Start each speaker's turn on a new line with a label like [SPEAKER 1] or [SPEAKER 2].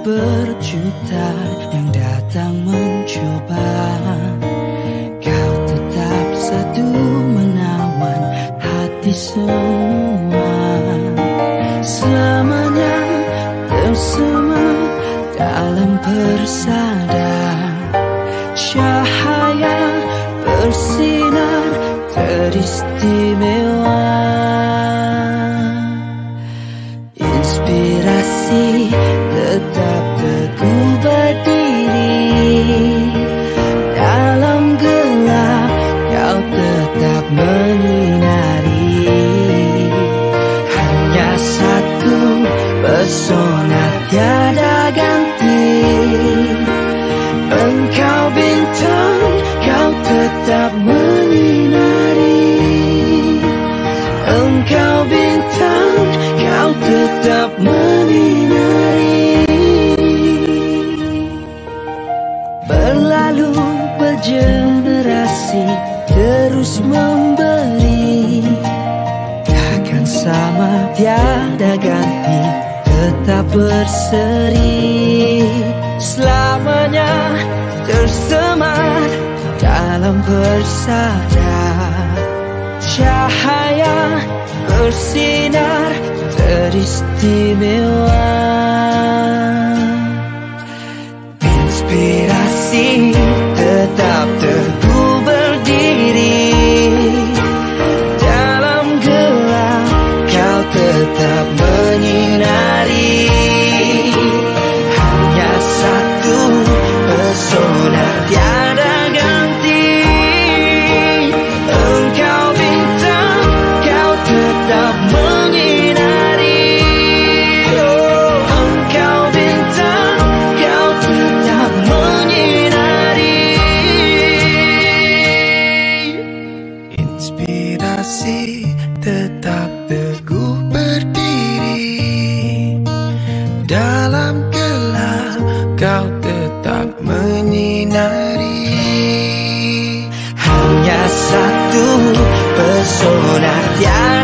[SPEAKER 1] berjuta yang datang mencoba, kau tetap satu menawan hati semua. Selamanya bersama dalam persada, cahaya bersinar teristimewa. Inspirasi tetap teguh berdiri, dalam gelap kau tetap menyinari. Hanya satu pesona tiada ganti, engkau bintang, kau tetap menyinari. Engkau bintang, kau tetap menyinari. Berlalu bergenerasi terus memberi, takkan sama tiada ganti, tetap berseri. Selamanya tersemat dalam persada, cahaya bersinar teristimewa. Inspirasi tetap teguh berdiri, dalam gelap kau tetap menyinari. Hanya satu pesona tiada ganti, engkau bintang, kau tetap menyinari. Oh, engkau bintang, kau tetap menyinari. Inspirasi tetap teguh berdiri, dalam gelap kau tetap menyinari. Hanya satu pesona tiada